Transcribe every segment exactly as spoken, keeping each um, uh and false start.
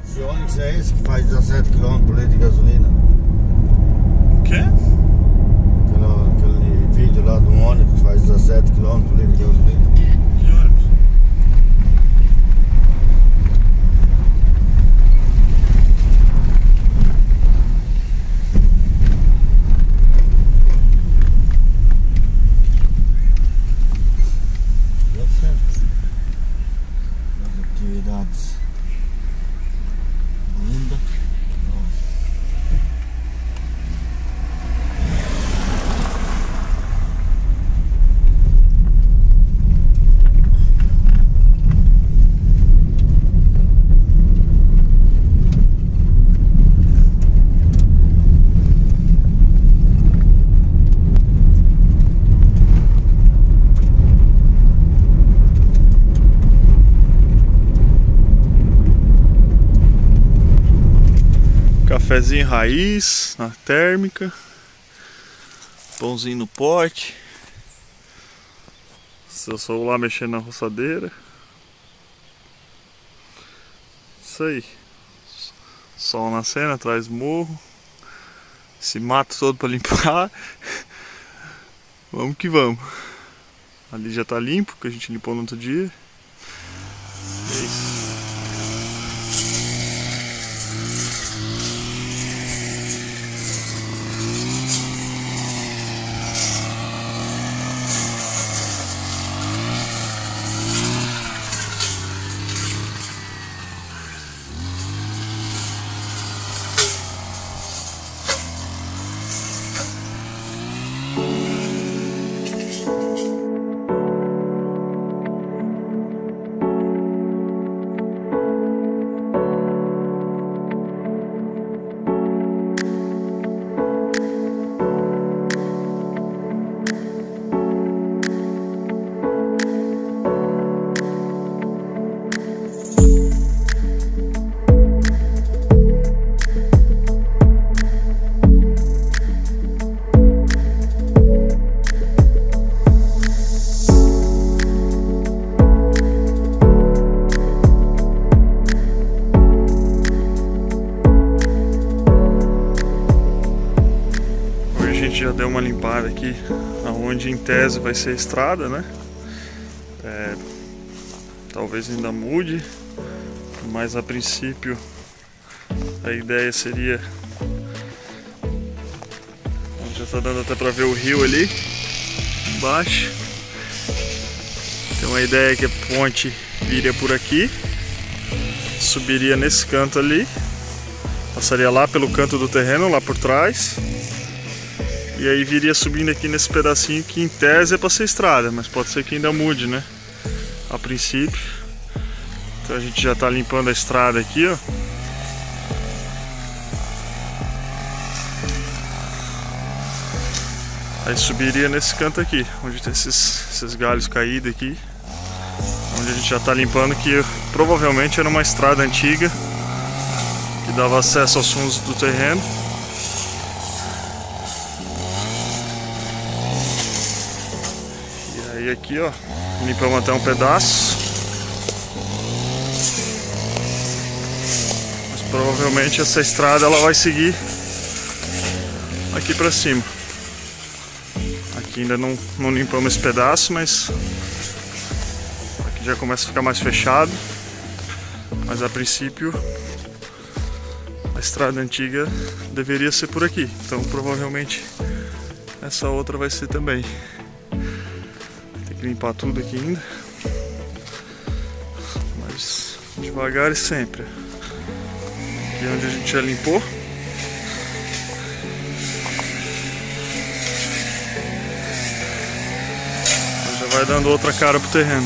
Que Onix é esse que faz dezessete quilômetros por litro de gasolina? O quê? Aquela, aquele vídeo lá do Onix que faz dezessete quilômetros por litro de gasolina. Que ônibus? Deu certo. As atividades. Linda. Cafezinho raiz na térmica, pãozinho no pote, seu celular mexendo na roçadeira. Isso aí, sol nascendo atrás do morro, esse mato todo para limpar. Vamos que vamos. Ali já tá limpo, que a gente limpou no outro dia. É isso. Já deu uma limpada aqui aonde em tese vai ser a estrada, né? É, talvez ainda mude, mas a princípio a ideia seria, já tá dando até para ver o rio ali embaixo. Então a ideia é que a ponte viria por aqui, subiria nesse canto ali, passaria lá pelo canto do terreno, lá por trás. E aí viria subindo aqui nesse pedacinho que em tese é para ser estrada, mas pode ser que ainda mude, né? A princípio. Então a gente já está limpando a estrada aqui, ó. Aí subiria nesse canto aqui, onde tem esses, esses galhos caídos aqui. Onde a gente já está limpando, que provavelmente era uma estrada antiga que dava acesso aos fundos do terreno. E aqui, ó, limpamos até um pedaço, mas provavelmente essa estrada ela vai seguir aqui pra cima. Aqui ainda não, não limpamos esse pedaço, mas aqui já começa a ficar mais fechado. Mas a princípio a estrada antiga deveria ser por aqui, então provavelmente essa outra vai ser também. Limpar tudo aqui ainda, mas devagar e sempre. Aqui onde a gente já limpou. Já vai dando outra cara pro terreno.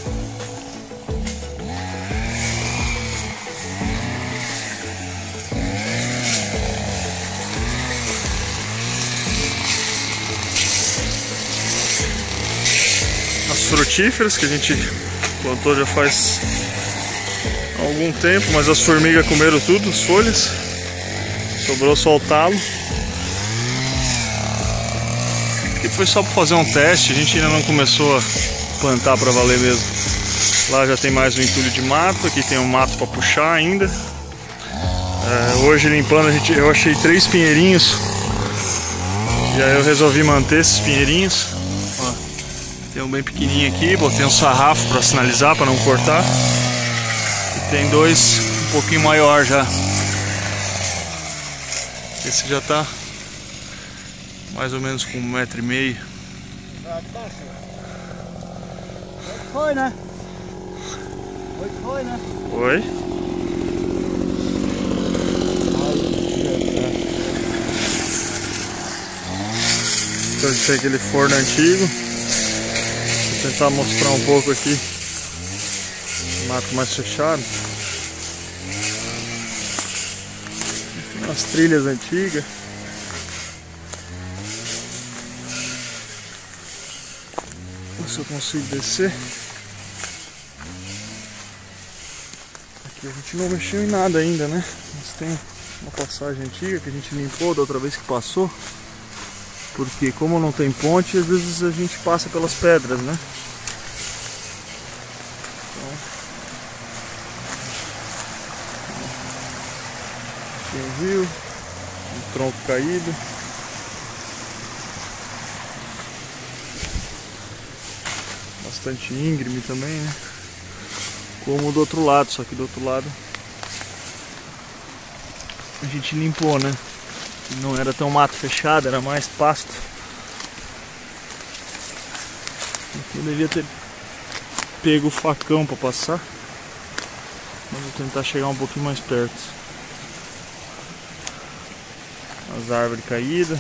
Frutíferas que a gente plantou já faz algum tempo, mas as formigas comeram tudo, as folhas, sobrou só o talo. Aqui foi só para fazer um teste, a gente ainda não começou a plantar para valer mesmo. Lá já tem mais um entulho de mato, aqui tem um mato para puxar ainda. É, hoje limpando a gente, eu achei três pinheirinhos. E aí eu resolvi manter esses pinheirinhos. Ó, tem um bem pequenininho aqui, botei um sarrafo para sinalizar, para não cortar. E tem dois um pouquinho maior já. Esse já tá mais ou menos com um metro e meio. Foi, né? Foi, foi, né? Oi? Então esse é aquele forno antigo. Vou tentar mostrar um pouco aqui. Mato mais fechado. Tem umas trilhas antigas. Ver se eu consigo descer. Aqui a gente não mexeu em nada ainda, né? Mas tem uma passagem antiga que a gente limpou da outra vez que passou. Porque como não tem ponte, às vezes a gente passa pelas pedras, né? Então, tem um rio, um tronco caído. Bastante íngreme também, né? Como do outro lado, só que do outro lado a gente limpou, né? Não era tão mato fechado, era mais pasto. Aqui eu devia ter pego o facão para passar, mas vou tentar chegar um pouquinho mais perto. As árvores caídas.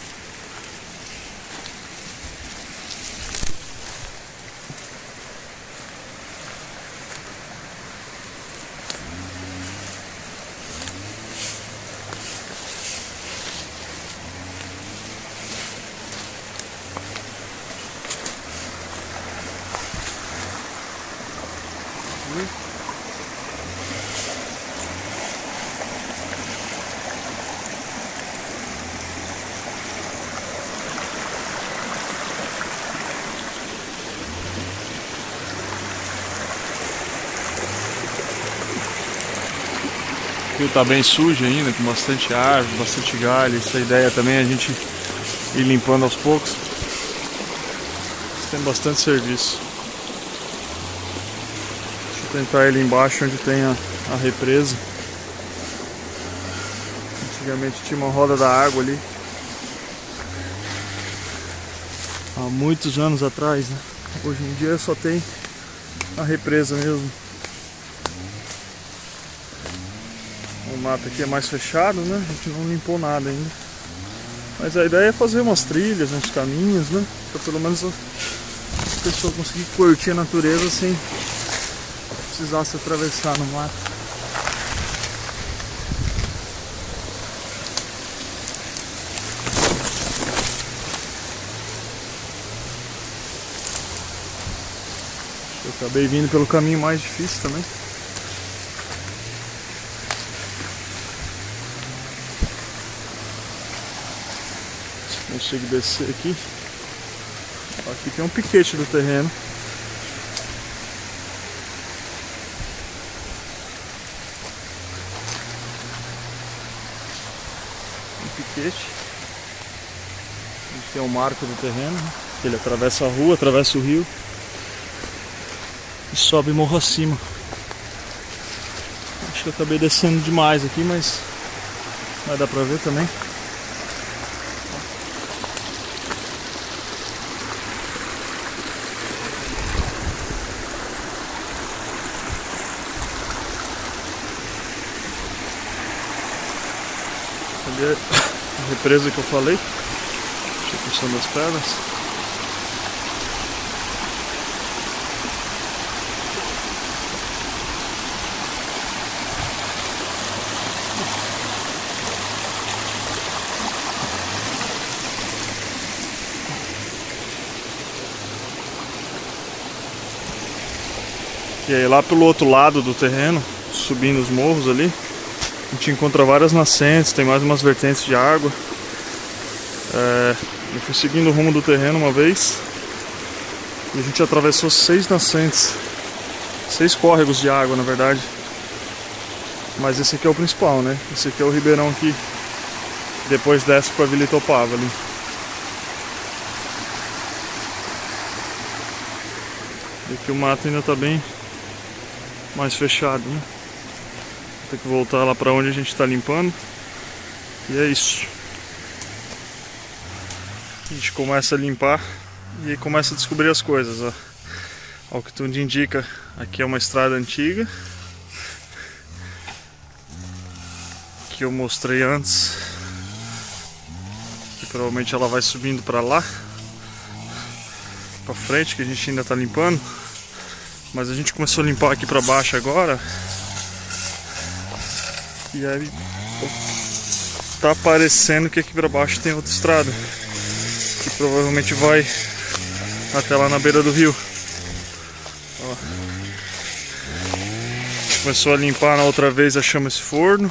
O rio tá bem sujo ainda, com bastante árvore, bastante galho. Essa ideia também é a gente ir limpando aos poucos. Tem bastante serviço. Deixa eu tentar ir ali embaixo onde tem a, a represa. Antigamente tinha uma roda da água ali. Há muitos anos atrás, né? Hoje em dia só tem a represa mesmo. O mato aqui é mais fechado, né? A gente não limpou nada ainda. Mas a ideia é fazer umas trilhas, uns caminhos, né? Pra pelo menos a pessoa conseguir curtir a natureza sem precisar se atravessar no mato. Eu acabei vindo pelo caminho mais difícil também. Consigo descer aqui. Aqui tem um piquete do terreno. Um piquete. A gente tem um marco do terreno. Ele atravessa a rua, atravessa o rio e sobe morro acima. Acho que eu acabei descendo demais aqui, mas vai dar pra ver também. A represa que eu falei, puxando as pedras. E aí lá pelo outro lado do terreno, subindo os morros ali, a gente encontra várias nascentes, tem mais umas vertentes de água. É, eu fui seguindo o rumo do terreno uma vez e a gente atravessou seis nascentes, seis córregos de água na verdade. Mas esse aqui é o principal, né? Esse aqui é o ribeirão que depois desce para Vila Itopava ali. E aqui o mato ainda tá bem mais fechado, né? Tem que voltar lá para onde a gente tá limpando. E é isso. A gente começa a limpar e começa a descobrir as coisas, ó. Ao que tudo indica, aqui é uma estrada antiga que eu mostrei antes, que provavelmente ela vai subindo para lá, para frente, que a gente ainda tá limpando. Mas a gente começou a limpar aqui para baixo agora, e aí tá parecendo que aqui para baixo tem outra estrada, que provavelmente vai até lá na beira do rio. Ó. A gente começou a limpar na outra vez, achamos esse forno.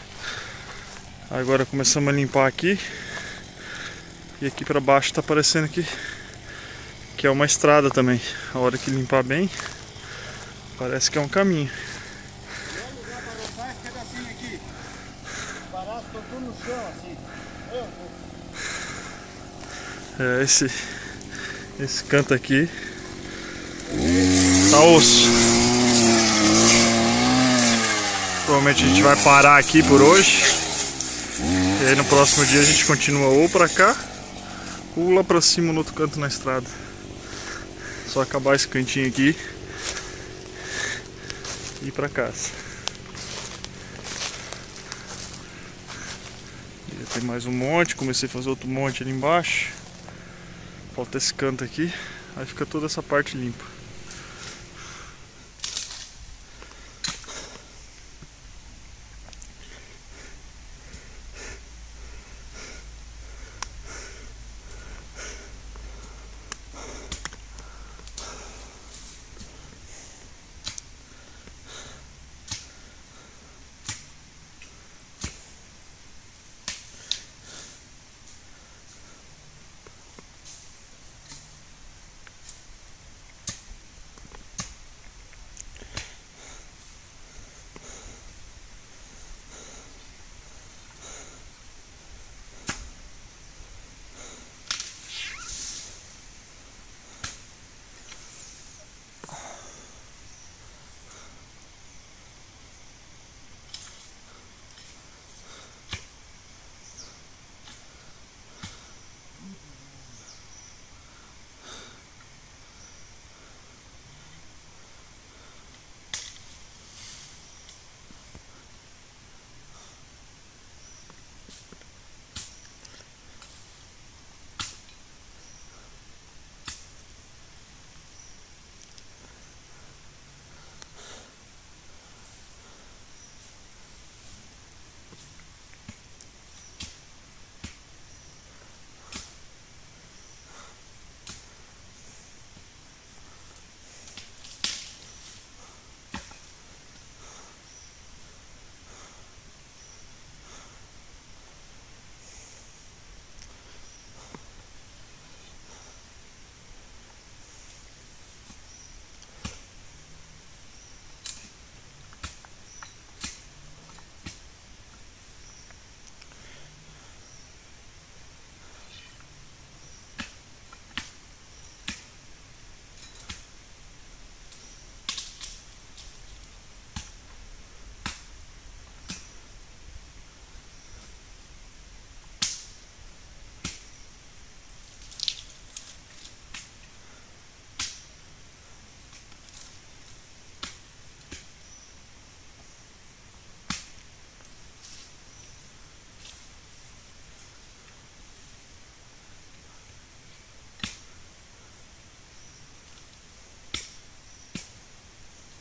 Agora começamos a limpar aqui. E aqui para baixo tá parecendo que, que é uma estrada também. A hora que limpar bem, parece que é um caminho. O lugar para roçar é esse pedacinho aqui. O barato tá tudo no chão assim. É, esse, esse canto aqui tá osso. Provavelmente a gente vai parar aqui por hoje. E aí no próximo dia a gente continua ou pra cá ou lá pra cima no outro canto na estrada. Só acabar esse cantinho aqui e ir pra casa. E tem mais um monte, comecei a fazer outro monte ali embaixo. Falta esse canto aqui, aí fica toda essa parte limpa.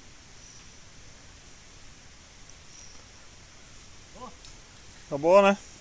Tá bom, né?